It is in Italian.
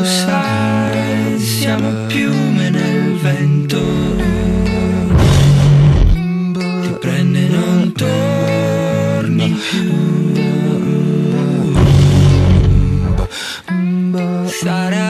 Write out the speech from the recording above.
sai, siamo piume nel vento. Ti prende e non torni più. Sarà